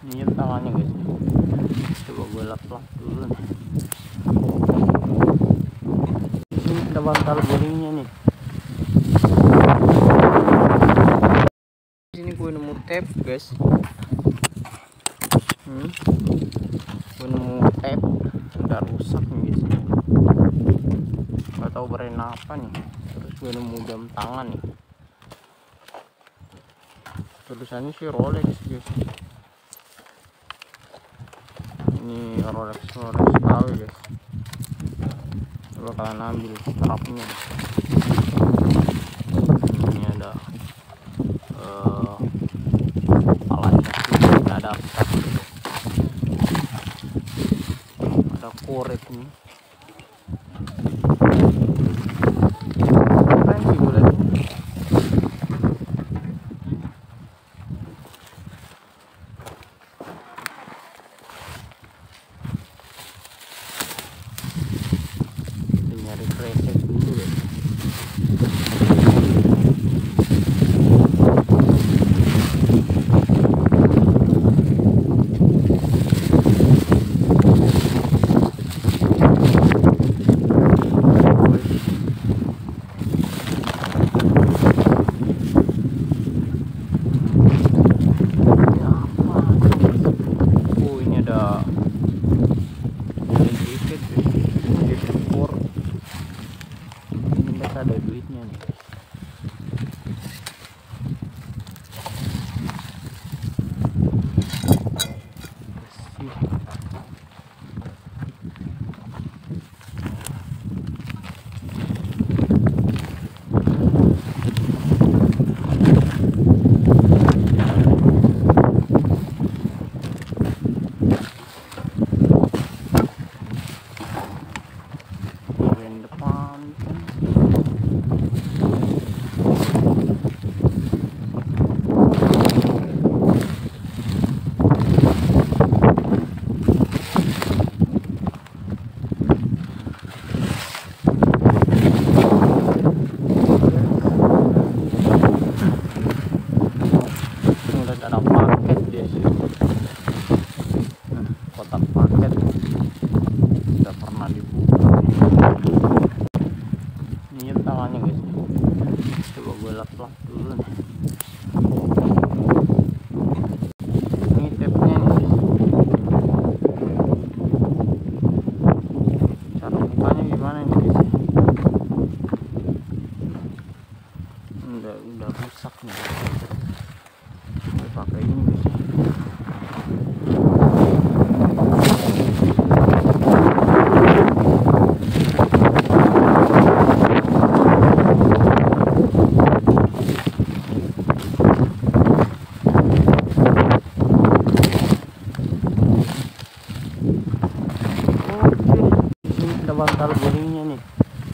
Ini tangannya guys, coba gue lap-lap dulu nih. Ini ada bantal gulingnya nih. Di sini gue nemu tape guys. Gue nemu tape udah rusak nih guys, nggak tahu brand apa nih. Terus gue nemu jam tangan nih, tulisannya sih Rolex guys. Ini Rolex KW guys. Coba kalian ambil strapnya. Ini ada palanya, ada korek nih. Keren sih gue lihat. Nyari kresek dulu ya. Ini ada tiket for ini ada duitnya nih. Ada paket dia sih, kotak paket udah pernah dibuka. Ini tangannya guys, coba gue lap-lap dulu nih. Ini tape-nya nih, cara bukanya gimana nih guys? Udah rusak nih. Pakai ini guys. Ini ada bantal gulingnya nih.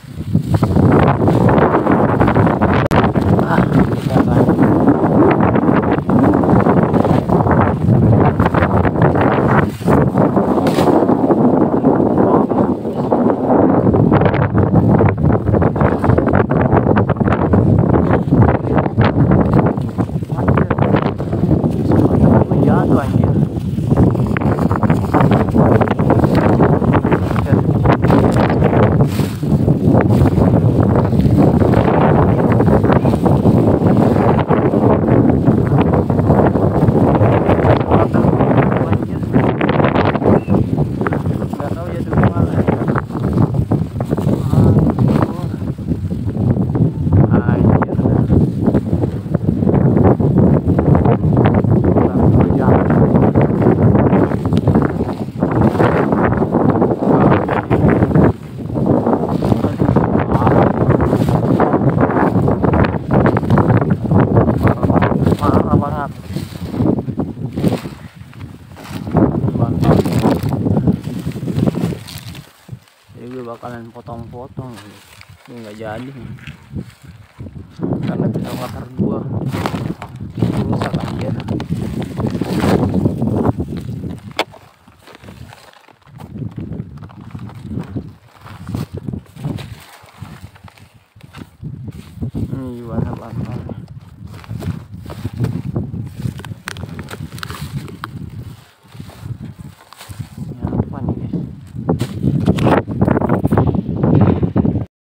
Bakalan potong-potong, ini nggak jadi nih karena tidak bakar gua rusak aja.